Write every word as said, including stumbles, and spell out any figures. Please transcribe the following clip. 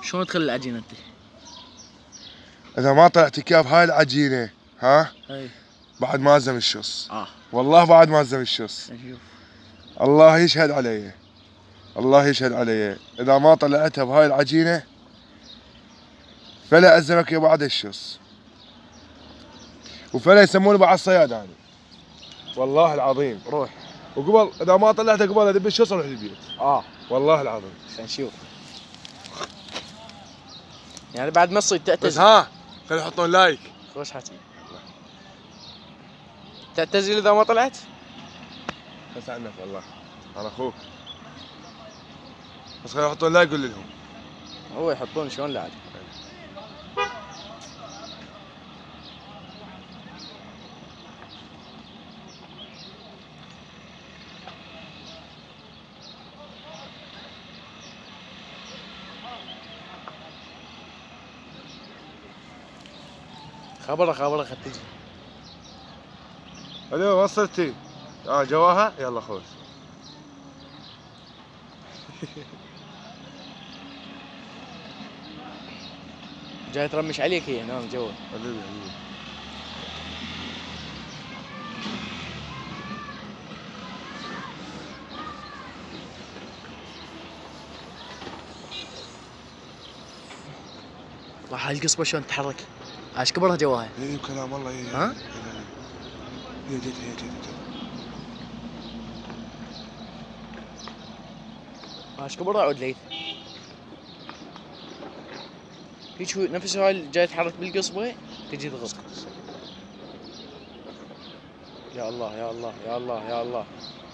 شلون تخلي العجينه انت؟ اذا ما طلعت كياف هاي العجينه ها اي بعد ما الزم الشص. اه والله بعد ما الزم الشص. نشوف. الله يشهد علي، الله يشهد علي، اذا ما طلعتها بهاي العجينه فلا الزمك يا بعد الشص، وفلا يسموني بعد صياد انا والله العظيم. روح. وقبل اذا ما طلعتها قبل ادب الشص اروح البيت. اه والله العظيم. نشوف. يعني بعد ما تصيد بس تعتزل. ها خلي يحطون لايك. خوش حكي. تعتزل اذا ما طلعت؟ بس عنك والله انا اخوك. بس خلي يحطون لايك قول لهم. هو يحطون شلون لا عاد. خبره خبره خد تجي. الو وصلتي؟ اه جواها يلا خوش. جاي ترمش عليك هي هنا جوا. حبيبي حبيبي. راح هاي القصبه شلون تتحرك؟ ايش كبرها جواها؟ اي كلام والله اي. ها؟ هي جت هي جت جت. ايش كبرها عود ليث؟ هيك هو نفس هاي اللي جاي تتحرك بالقصبه تجي تغص. يا الله يا الله يا الله يا الله.